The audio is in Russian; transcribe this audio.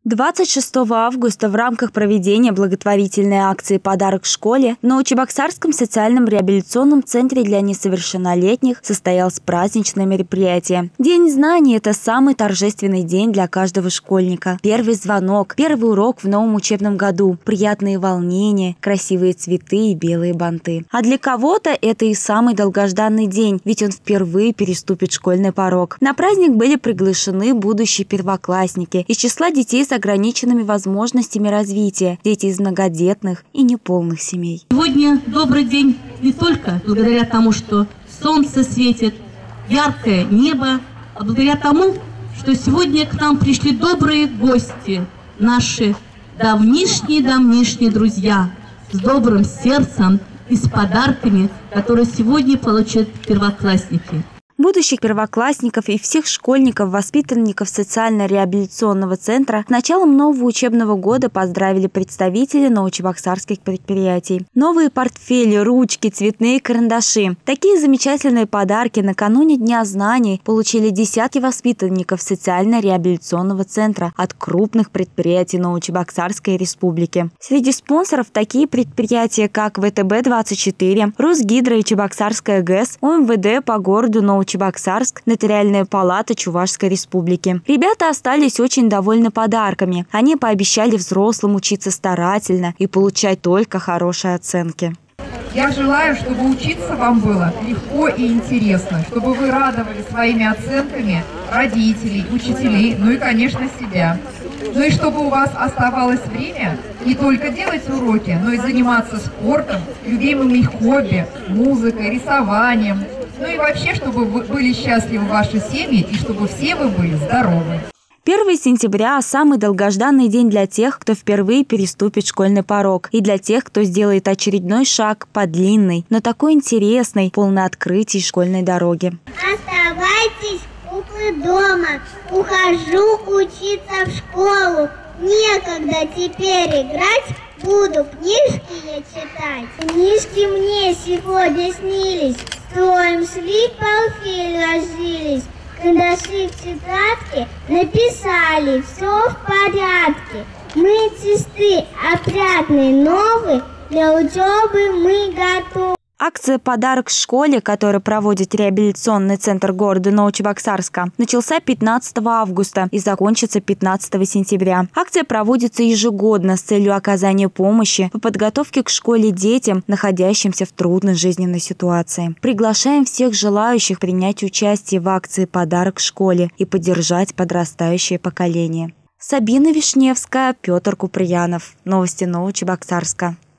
26 августа в рамках проведения благотворительной акции «Подарок школе» в Новочебоксарском социальном реабилитационном центре для несовершеннолетних состоялось праздничное мероприятие. День знаний – это самый торжественный день для каждого школьника. Первый звонок, первый урок в новом учебном году, приятные волнения, красивые цветы и белые банты. А для кого-то это и самый долгожданный день, ведь он впервые переступит школьный порог. На праздник были приглашены будущие первоклассники из числа детей с ограниченными возможностями развития, дети из многодетных и неполных семей. Сегодня добрый день не только благодаря тому, что солнце светит, яркое небо, а благодаря тому, что сегодня к нам пришли добрые гости, наши давнишние друзья, с добрым сердцем и с подарками, которые сегодня получат первоклассники. Будущих первоклассников и всех школьников, воспитанников социально-реабилитационного центра с началом нового учебного года поздравили представители новочебоксарских предприятий. Новые портфели, ручки, цветные карандаши. Такие замечательные подарки накануне Дня знаний получили десятки воспитанников социально-реабилитационного центра от крупных предприятий Новочебоксарской республики. Среди спонсоров такие предприятия, как ВТБ-24, Росгидро и Чебоксарская ГЭС, ОМВД по городу Новочебоксарск, Нотариальная палата Чувашской республики. Ребята остались очень довольны подарками. Они пообещали взрослым учиться старательно и получать только хорошие оценки. Я желаю, чтобы учиться вам было легко и интересно, чтобы вы радовали своими оценками родителей, учителей, ну и, конечно, себя. Ну и чтобы у вас оставалось время не только делать уроки, но и заниматься спортом, любимыми хобби, музыкой, рисованием. Ну и вообще, чтобы вы были счастливы ваши семьи и чтобы все вы были здоровы. 1 сентября – самый долгожданный день для тех, кто впервые переступит школьный порог, и для тех, кто сделает очередной шаг по длинной, но такой интересной, полной открытий школьной дороги. Оставайтесь, куклы, дома. Ухожу учиться в школу. Некогда теперь играть, буду книжки я читать. Книжки мне сегодня снились, строем шли, полфей ложились. Карандаши в тетрадке написали, все в порядке. Мы чисты, опрятные, новые, для учебы мы готовы. Акция «Подарок школе», которую проводит реабилитационный центр города Новочебоксарска, начался 15 августа и закончится 15 сентября. Акция проводится ежегодно с целью оказания помощи по подготовке к школе детям, находящимся в трудной жизненной ситуации. Приглашаем всех желающих принять участие в акции «Подарок школе» и поддержать подрастающее поколение. Сабина Вишневская, Петр Куприянов. Новости Новочебоксарска.